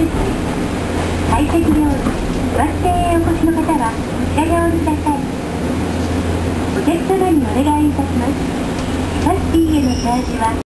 。快適料理、バス停へお越しの方はお車両ください。お客様にお願いいたします。タクシーへのチャージは